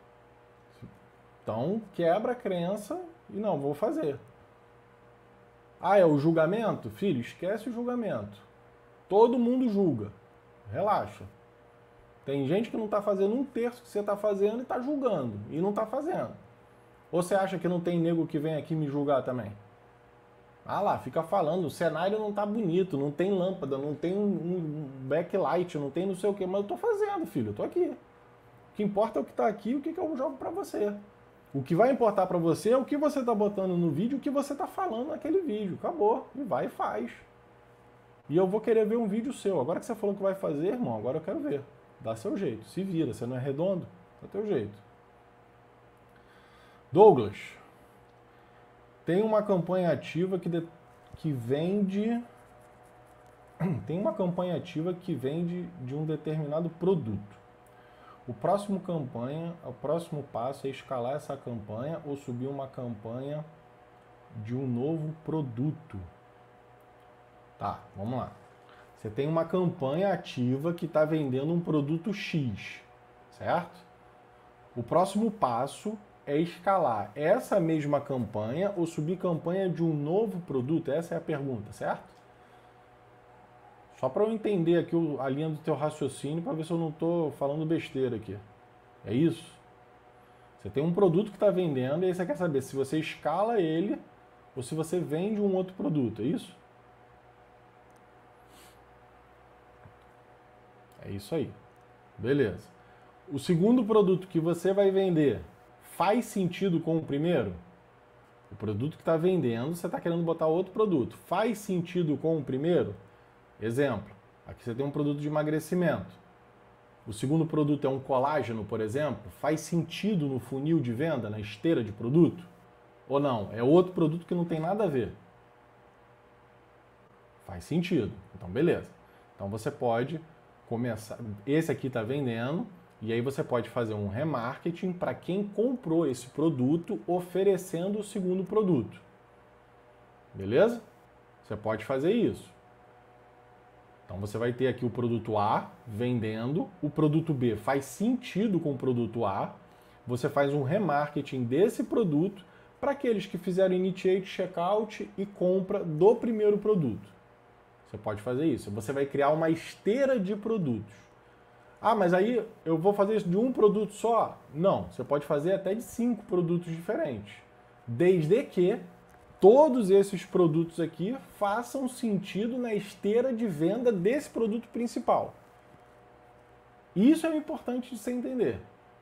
Então, quebra a crença e não, vou fazer. Ah, é o julgamento? Filho, esquece o julgamento. Todo mundo julga. Relaxa. Tem gente que não está fazendo 1/3 que você está fazendo e está julgando. E não está fazendo. Ou você acha que não tem nego que vem aqui me julgar também? Ah lá, fica falando, o cenário não tá bonito, não tem lâmpada, não tem um backlight, não tem não sei o que, mas eu tô fazendo, filho, eu tô aqui. O que importa é o que tá aqui e o que eu jogo pra você. O que vai importar pra você é o que você tá botando no vídeo, o que você tá falando naquele vídeo. Acabou, e vai e faz. E eu vou querer ver um vídeo seu. Agora que você falou que vai fazer, irmão, agora eu quero ver. Dá seu jeito, se vira, você não é redondo, dá teu jeito. Douglas, tem uma campanha ativa que vende. Tem uma campanha ativa que vende de um determinado produto. O próximo passo é escalar essa campanha ou subir uma campanha de um novo produto. Tá, vamos lá. Você tem uma campanha ativa que está vendendo um produto X, certo? O próximo passo é escalar essa mesma campanha ou subir campanha de um novo produto? Essa é a pergunta, certo? Só para eu entender aqui a linha do teu raciocínio, para ver se eu não estou falando besteira aqui. É isso? Você tem um produto que está vendendo e aí você quer saber se você escala ele ou se você vende um outro produto, é isso? É isso aí. Beleza. O segundo produto que você vai vender faz sentido com o primeiro? O produto que está vendendo, você está querendo botar outro produto. Faz sentido com o primeiro? Exemplo, aqui você tem um produto de emagrecimento. O segundo produto é um colágeno, por exemplo. Faz sentido no funil de venda, na esteira de produto? Ou não? É outro produto que não tem nada a ver. Faz sentido. Então, beleza. Então, você pode começar... Esse aqui está vendendo... E aí você pode fazer um remarketing para quem comprou esse produto, oferecendo o segundo produto. Beleza? Você pode fazer isso. Então você vai ter aqui o produto A vendendo, o produto B faz sentido com o produto A, você faz um remarketing desse produto para aqueles que fizeram initiate checkout e compra do primeiro produto. Você pode fazer isso. Você vai criar uma esteira de produtos. Ah, mas aí eu vou fazer isso de um produto só? Não, você pode fazer até de 5 produtos diferentes. Desde que todos esses produtos aqui façam sentido na esteira de venda desse produto principal. Isso é importante de você entender.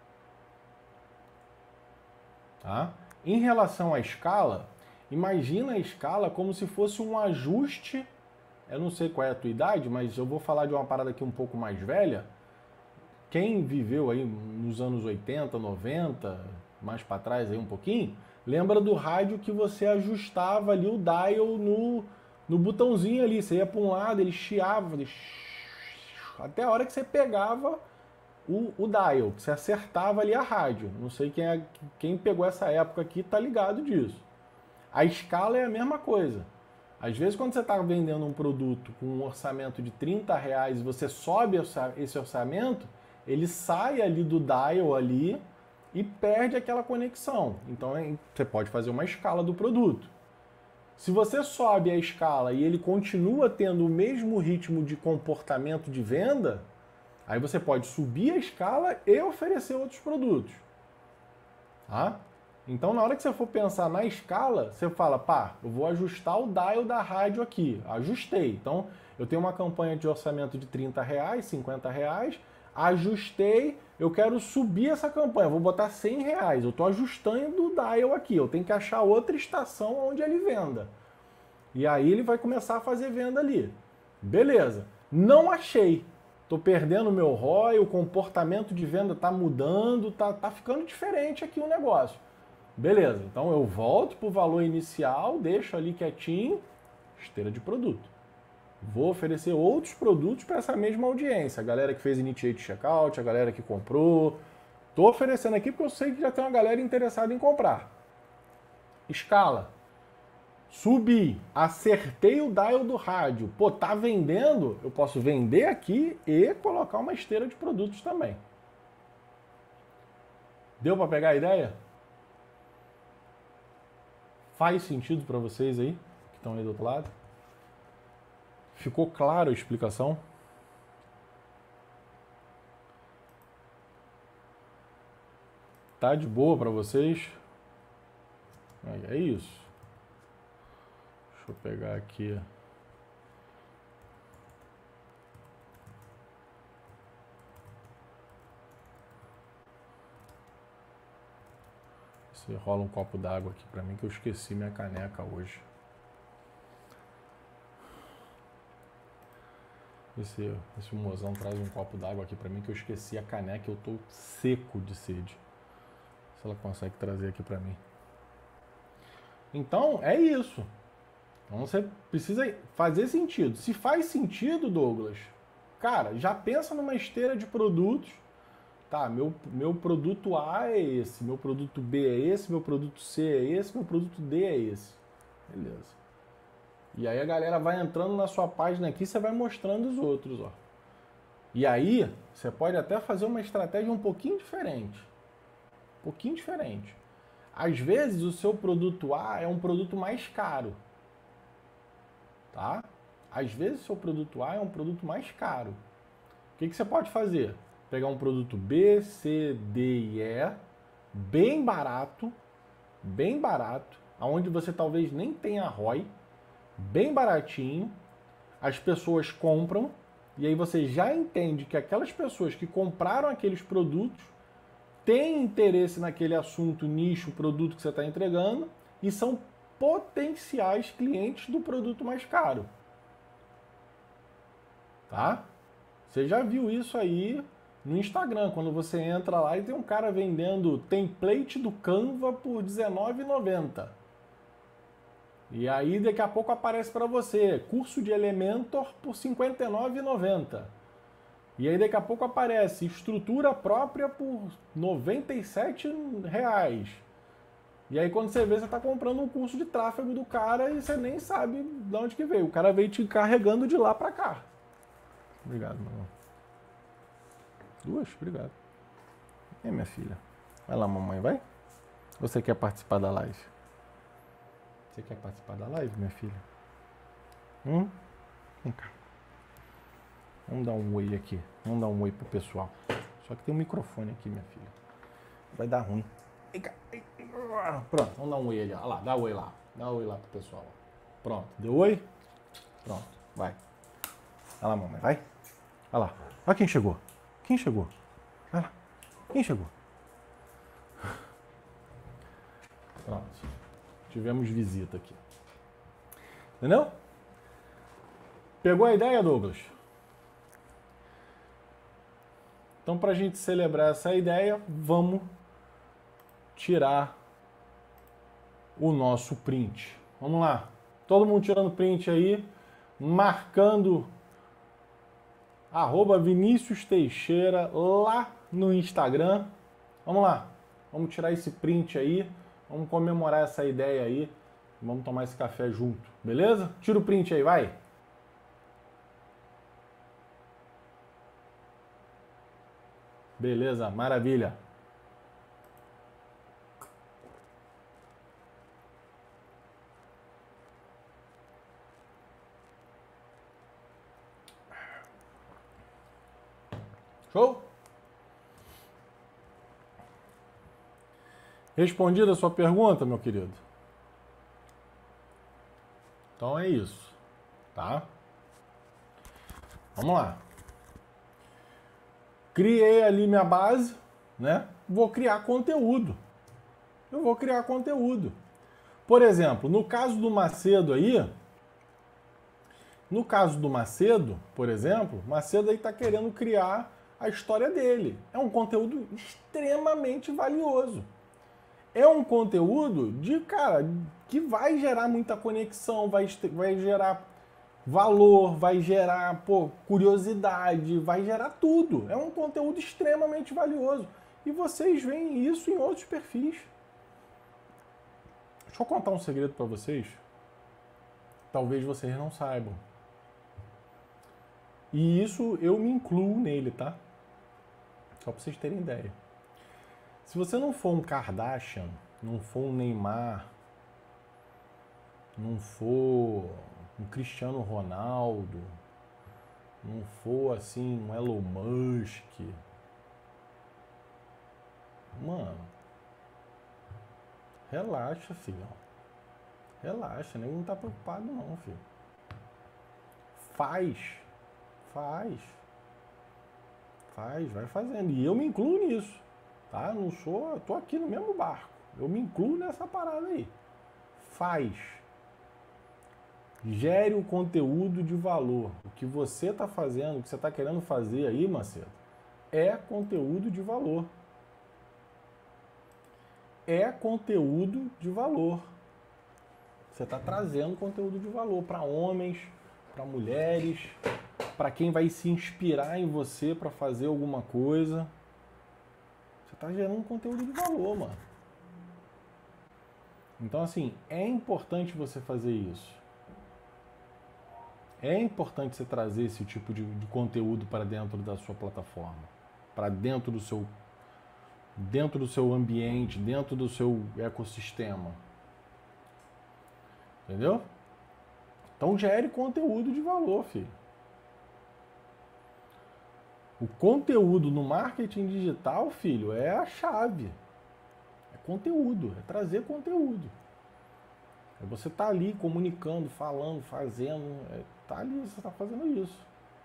Tá? Em relação à escala, imagina a escala como se fosse um ajuste. Eu não sei qual é a tua idade, mas eu vou falar de uma parada aqui um pouco mais velha. Quem viveu aí nos anos 80, 90, mais para trás aí um pouquinho, lembra do rádio que você ajustava ali o dial no botãozinho ali. Você ia para um lado, ele chiava, até a hora que você pegava o dial, que você acertava ali a rádio. Não sei quem pegou essa época aqui tá ligado disso. A escala é a mesma coisa. Às vezes quando você está vendendo um produto com um orçamento de R$30 e você sobe esse orçamento, ele sai ali do dial ali e perde aquela conexão. Então você pode fazer uma escala do produto. Se você sobe a escala e ele continua tendo o mesmo ritmo de comportamento de venda, aí você pode subir a escala e oferecer outros produtos. Tá? Então na hora que você for pensar na escala, você fala, pá, eu vou ajustar o dial da rádio aqui. Ajustei. Então eu tenho uma campanha de orçamento de R$30, R$50, ajustei, eu quero subir essa campanha, vou botar R$100, eu estou ajustando o dial aqui, eu tenho que achar outra estação onde ele venda. E aí ele vai começar a fazer venda ali. Beleza, não achei, estou perdendo meu ROI, o comportamento de venda está mudando, tá ficando diferente aqui o negócio. Beleza, então eu volto para o valor inicial, deixo ali quietinho, esteira de produto. Vou oferecer outros produtos para essa mesma audiência. A galera que fez Initiate Checkout, a galera que comprou. Estou oferecendo aqui porque eu sei que já tem uma galera interessada em comprar. Escala. Subi, acertei o dial do rádio. Pô, tá vendendo? Eu posso vender aqui e colocar uma esteira de produtos também. Deu para pegar a ideia? Faz sentido para vocês aí, que estão aí do outro lado? Ficou claro a explicação? Tá de boa para vocês? É isso. Deixa eu pegar aqui. Se rola um copo d'água aqui para mim que eu esqueci minha caneca hoje. Esse mozão traz um copo d'água aqui para mim que eu esqueci a caneca e eu tô seco de sede. Se ela consegue trazer aqui para mim. Então, é isso. Então você precisa fazer sentido. Se faz sentido, Douglas, cara, já pensa numa esteira de produtos. Tá, meu produto A é esse, meu produto B é esse, meu produto C é esse, meu produto D é esse. Beleza. E aí a galera vai entrando na sua página aqui, você vai mostrando os outros, ó. E aí, você pode até fazer uma estratégia um pouquinho diferente. Um pouquinho diferente. Às vezes, o seu produto A é um produto mais caro. Tá? Às vezes, o seu produto A é um produto mais caro. O que você pode fazer? Pegar um produto B, C, D e E, bem barato, onde você talvez nem tenha ROI, bem baratinho, as pessoas compram, e aí você já entende que aquelas pessoas que compraram aqueles produtos têm interesse naquele assunto, nicho, produto que você está entregando, e são potenciais clientes do produto mais caro. Tá? Você já viu isso aí no Instagram, quando você entra lá e tem um cara vendendo template do Canva por R$19,90. E aí daqui a pouco aparece para você curso de Elementor por R$59,90. E aí daqui a pouco aparece estrutura própria por R$97. E aí quando você vê, você está comprando um curso de tráfego do cara e você nem sabe de onde que veio. O cara veio te carregando de lá para cá. Obrigado, meu irmão. Duas? Obrigado. E aí, minha filha? Vai lá, mamãe, vai? Ou você quer participar da live? Você quer participar da live, minha filha? Vem cá. Vamos dar um oi aqui. Vamos dar um oi pro pessoal. Só que tem um microfone aqui, minha filha. Vai dar ruim. Vem cá. Pronto, vamos dar um oi ali. Olha lá, dá oi lá. Dá oi lá pro pessoal. Pronto, deu oi? Pronto, vai. Olha lá, mamãe, vai. Olha lá. Olha quem chegou. Quem chegou? Olha lá. Quem chegou? Pronto. Tivemos visita aqui. Entendeu? Pegou a ideia, Douglas? Então, para a gente celebrar essa ideia, vamos tirar o nosso print. Vamos lá. Todo mundo tirando print aí, marcando @Vinícius Teixeira lá no Instagram. Vamos lá. Vamos tirar esse print aí. Vamos comemorar essa ideia aí. Vamos tomar esse café junto. Beleza? Tira o print aí, vai. Beleza, maravilha. Show? Respondida a sua pergunta, meu querido? Então é isso, tá? Vamos lá. Criei ali minha base, né? Vou criar conteúdo. Eu vou criar conteúdo. Por exemplo, no caso do Macedo aí, por exemplo, Macedo aí tá querendo criar a história dele. É um conteúdo extremamente valioso. é um conteúdo de, cara, que vai gerar muita conexão, vai gerar valor, vai gerar, pô, curiosidade, vai gerar tudo. É um conteúdo extremamente valioso. E vocês veem isso em outros perfis. Deixa eu contar um segredo para vocês. Talvez vocês não saibam. E isso eu me incluo nele, tá? Só para vocês terem ideia. Se você não for um Kardashian, não for um Neymar, não for um Cristiano Ronaldo, não for assim um Elon Musk, mano, relaxa, filho. Relaxa, nem não tá preocupado não, filho. Faz, vai fazendo. E eu me incluo nisso, tá? Não sou, tô aqui no mesmo barco. Eu me incluo nessa parada aí. Faz. Gere o conteúdo de valor. O que você está fazendo, o que você está querendo fazer aí, Macedo, é conteúdo de valor. É conteúdo de valor. Você está trazendo conteúdo de valor para homens, para mulheres, para quem vai se inspirar em você para fazer alguma coisa. Você está gerando conteúdo de valor, mano. Então, assim, é importante você fazer isso. É importante você trazer esse tipo de conteúdo para dentro da sua plataforma, para dentro do seu ambiente, dentro do seu ecossistema. Entendeu? Então gere conteúdo de valor, filho. O conteúdo no marketing digital, filho, é a chave. É conteúdo, é trazer conteúdo. É você tá ali comunicando, falando, fazendo, tá ali, você tá fazendo isso.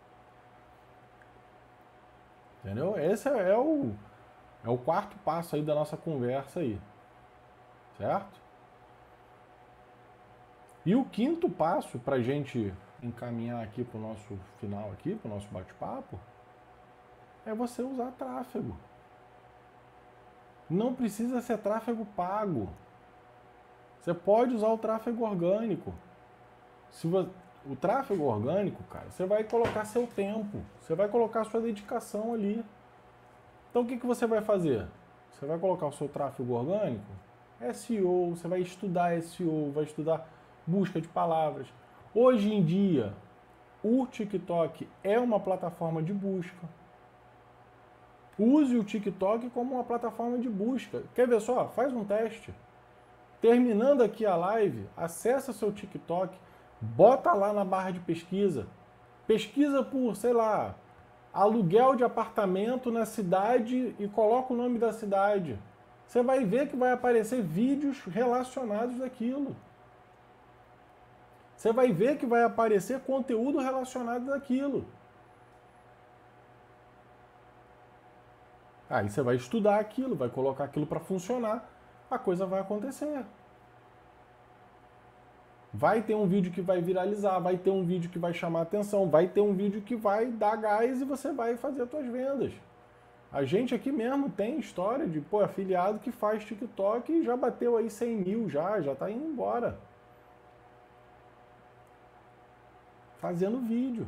Entendeu? Esse é o quarto passo aí da nossa conversa aí. Certo? E o quinto passo para a gente encaminhar aqui para o nosso final aqui, para o nosso bate-papo, é você usar tráfego. Não precisa ser tráfego pago. Você pode usar o tráfego orgânico. O tráfego orgânico, cara, você vai colocar seu tempo, você vai colocar sua dedicação ali. Então o que você vai fazer? Você vai colocar o seu tráfego orgânico, SEO, você vai estudar SEO, vai estudar busca de palavras. Hoje em dia, o TikTok é uma plataforma de busca. Use o TikTok como uma plataforma de busca. Quer ver só? Faz um teste. Terminando aqui a live, acessa seu TikTok, bota lá na barra de pesquisa. Pesquisa por, sei lá, aluguel de apartamento na cidade e coloca o nome da cidade. Você vai ver que vai aparecer vídeos relacionados daquilo. Você vai ver que vai aparecer conteúdo relacionado daquilo. Aí você vai estudar aquilo, vai colocar aquilo para funcionar, a coisa vai acontecer. Vai ter um vídeo que vai viralizar, vai ter um vídeo que vai chamar atenção, vai ter um vídeo que vai dar gás e você vai fazer as suas vendas. A gente aqui mesmo tem história de afiliado que faz TikTok e já bateu aí 100 mil, já tá indo embora. Fazendo vídeo.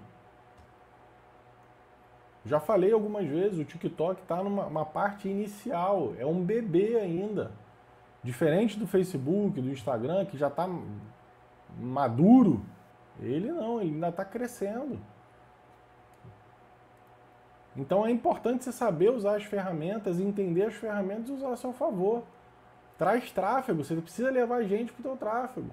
Já falei algumas vezes, o TikTok está numa parte inicial, é um bebê ainda. Diferente do Facebook, do Instagram, que já está maduro, ele não, ele ainda está crescendo. Então é importante você saber usar as ferramentas, entender as ferramentas e usar a seu favor. Traz tráfego, você precisa levar gente para o teu tráfego.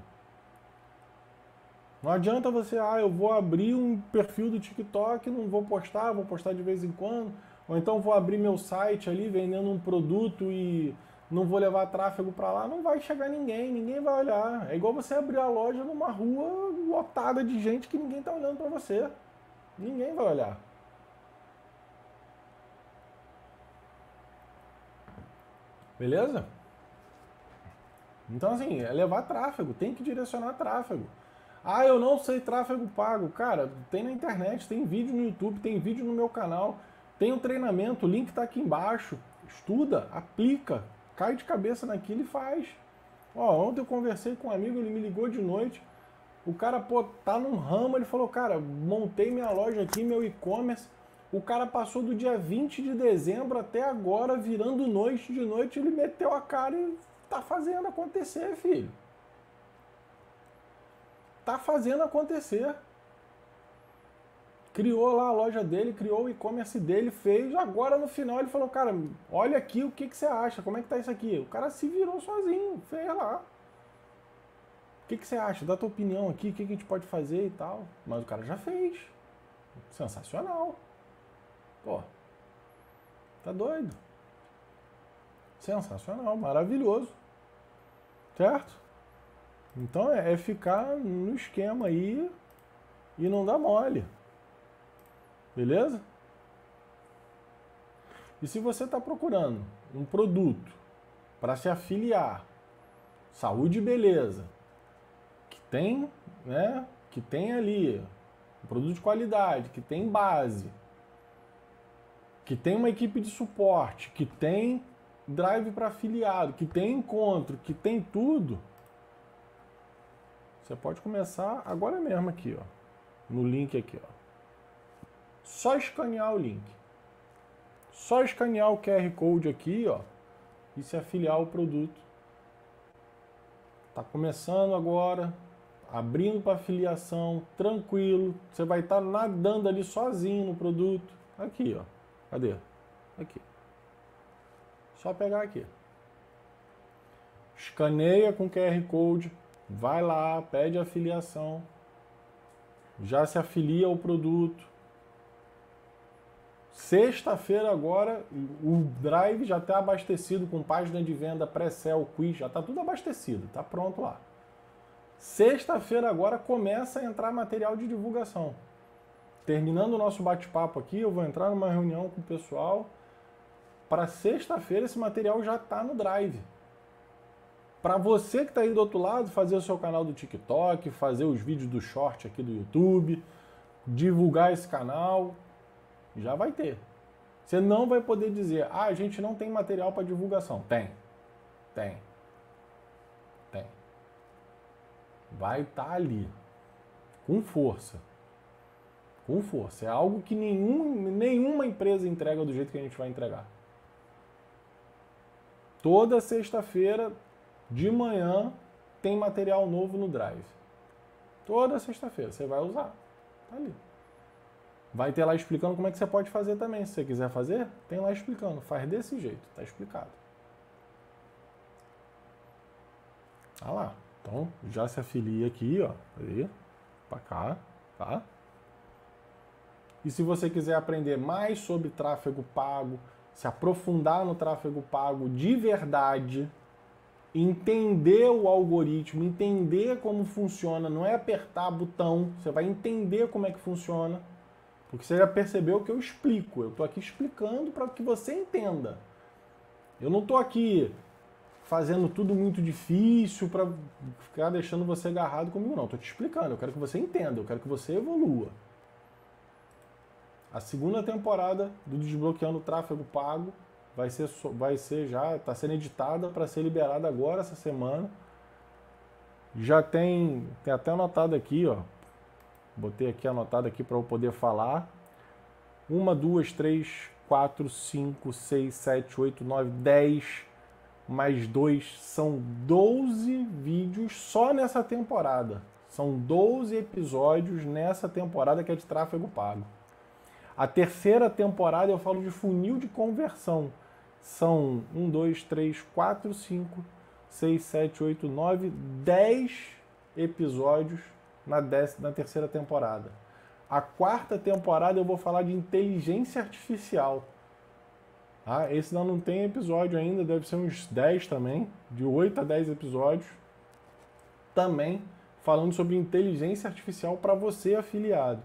Não adianta você, eu vou abrir um perfil do TikTok, não vou postar de vez em quando, ou então vou abrir meu site ali vendendo um produto e não vou levar tráfego para lá, não vai chegar ninguém vai olhar. É igual você abrir a loja numa rua lotada de gente que ninguém está olhando para você. Ninguém vai olhar. Beleza? Então assim, é levar tráfego, tem que direcionar tráfego. Eu não sei tráfego pago. Cara, tem na internet, tem vídeo no YouTube, tem vídeo no meu canal, tem um treinamento, o link está aqui embaixo. Estuda, aplica, cai de cabeça naquilo e faz. Ó, ontem eu conversei com um amigo, ele me ligou de noite, o cara, pô, tá num ramo, ele falou, cara, montei minha loja aqui, meu e-commerce, o cara passou do dia 20 de dezembro até agora, virando noite de noite, ele meteu a cara e tá fazendo acontecer, filho. Tá fazendo acontecer. Criou lá a loja dele, criou o e-commerce dele, fez. Agora no final ele falou, cara, olha aqui o que você acha, como é que tá isso aqui? O cara se virou sozinho, fez lá. O que você acha? Dá tua opinião aqui, o que a gente pode fazer e tal. Mas o cara já fez. Sensacional. Pô, tá doido. Sensacional, maravilhoso. Certo? Então é ficar no esquema aí e não dar mole. Beleza? E se você está procurando um produto para se afiliar, saúde e beleza, que tem, né, que tem ali um produto de qualidade, que tem base, que tem uma equipe de suporte, que tem drive para afiliado, que tem encontro, que tem tudo, você pode começar agora mesmo aqui, ó, no link aqui, ó. Só escanear o link. Só escanear o QR Code aqui, ó, e se afiliar ao produto. Tá começando agora, abrindo para afiliação, tranquilo. Você vai estar nadando ali sozinho no produto. Aqui, ó. Cadê? Aqui. Só pegar aqui. Escaneia com QR Code, vai lá, pede afiliação. Já se afilia ao produto. Sexta-feira agora, o Drive já está abastecido com página de venda, pré-sell, quiz, já está tudo abastecido, está pronto lá. Sexta-feira agora começa a entrar material de divulgação. Terminando o nosso bate-papo aqui, eu vou entrar numa reunião com o pessoal. Para sexta-feira esse material já está no Drive. Para você que está aí do outro lado, fazer o seu canal do TikTok, fazer os vídeos do Short aqui do YouTube, divulgar esse canal... Já vai ter. Você não vai poder dizer, ah, a gente não tem material para divulgação. Tem. Tem. Tem. Vai estar ali. Com força. Com força. É algo que nenhuma empresa entrega do jeito que a gente vai entregar. Toda sexta-feira, de manhã, tem material novo no Drive. Toda sexta-feira. Você vai usar. Tá ali. Vai ter lá explicando como é que você pode fazer também. Se você quiser fazer, tem lá explicando. Faz desse jeito, tá explicado. Tá lá. Então, já se afilia aqui, ó. Aí, pra cá, tá? E se você quiser aprender mais sobre tráfego pago, se aprofundar no tráfego pago de verdade, entender o algoritmo, entender como funciona, não é apertar botão, você vai entender como é que funciona. Porque você já percebeu que eu explico. Eu estou aqui explicando para que você entenda. Eu não estou aqui fazendo tudo muito difícil para ficar deixando você agarrado comigo, não. Estou te explicando. Eu quero que você entenda. Eu quero que você evolua. A segunda temporada do Desbloqueando Tráfego Pago vai ser já, está sendo editada para ser liberada agora, essa semana. Já tem até anotado aqui, ó. Botei aqui anotado aqui para eu poder falar. 1, 2, 3, 4, 5, 6, 7, 8, 9, 10, mais 2. São 12 vídeos só nessa temporada. São 12 episódios nessa temporada que é de tráfego pago. A terceira temporada eu falo de funil de conversão. São 1, 2, 3, 4, 5, 6, 7, 8, 9, 10 episódios na terceira temporada. A quarta temporada eu vou falar de inteligência artificial. Ah, esse não tem episódio ainda, deve ser uns 10 também, de 8 a 10 episódios. Também falando sobre inteligência artificial para você afiliado.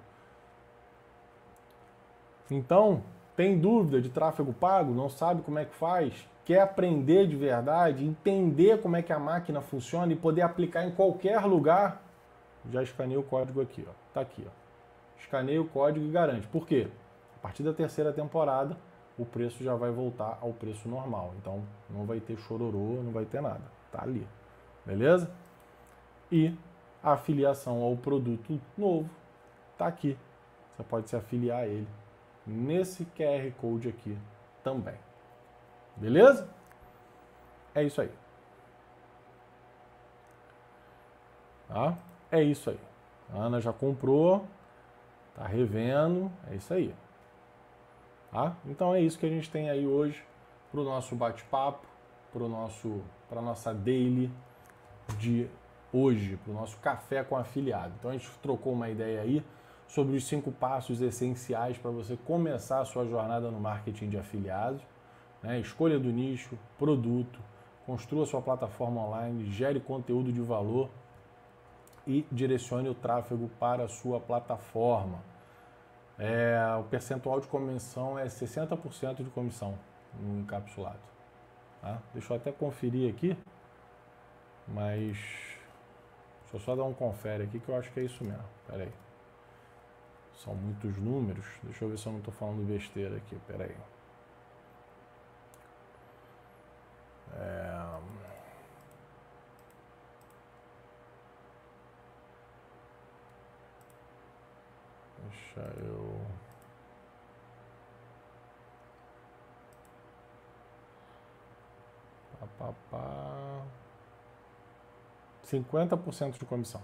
Então, tem dúvida de tráfego pago? Não sabe como é que faz? Quer aprender de verdade? Entender como é que a máquina funciona e poder aplicar em qualquer lugar? Já escaneei o código aqui, ó. Tá aqui, ó. Escaneia o código e garante. Por quê? A partir da terceira temporada, o preço já vai voltar ao preço normal. Então não vai ter chororô, não vai ter nada. Tá ali. Beleza? E a afiliação ao produto novo tá aqui. Você pode se afiliar a ele nesse QR Code aqui também. Beleza? É isso aí. Tá? É isso aí. A Ana já comprou, tá revendo, é isso aí. Tá? Então é isso que a gente tem aí hoje para o nosso bate-papo, para a nossa daily de hoje, para o nosso café com afiliado. Então a gente trocou uma ideia aí sobre os 5 passos essenciais para você começar a sua jornada no marketing de afiliados. Né? Escolha do nicho, produto, construa sua plataforma online, gere conteúdo de valor e direcione o tráfego para a sua plataforma. O percentual de comissão é 60% de comissão no encapsulado. Tá? Deixa eu até conferir aqui, mas deixa eu só dar um confere aqui que eu acho que é isso mesmo. Pera aí. São muitos números. Deixa eu ver se eu não estou falando besteira aqui. Pera aí. Deixa eu... Pá. 50% de comissão.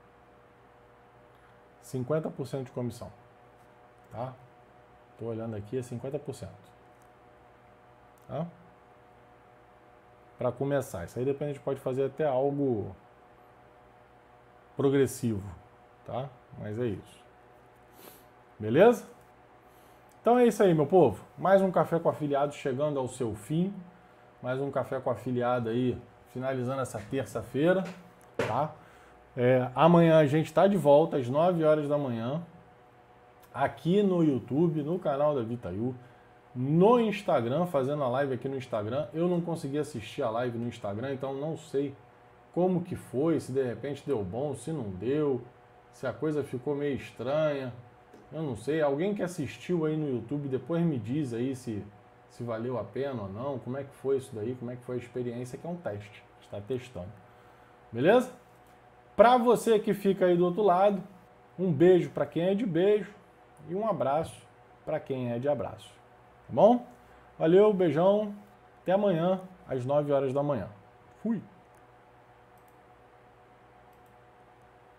50% de comissão. Tá? Tô olhando aqui, é 50%. Tá? Para começar. Isso aí depois a gente pode fazer até algo progressivo. Tá? Mas é isso. Beleza? Então é isso aí, meu povo. Mais um Café com Afiliado chegando ao seu fim. Mais um Café com Afiliado aí, finalizando essa terça-feira, tá? Amanhã a gente está de volta às 9 horas da manhã, aqui no YouTube, no canal da Vitayu, no Instagram, fazendo a live aqui no Instagram. Eu não consegui assistir a live no Instagram, então não sei como que foi, se de repente deu bom, se não deu, se a coisa ficou meio estranha. Eu não sei, alguém que assistiu aí no YouTube, depois me diz aí se valeu a pena ou não, como é que foi isso daí, como é que foi a experiência, que é um teste, está testando. Beleza? Para você que fica aí do outro lado, um beijo para quem é de beijo e um abraço para quem é de abraço. Tá bom? Valeu, beijão, até amanhã às 9 horas da manhã. Fui!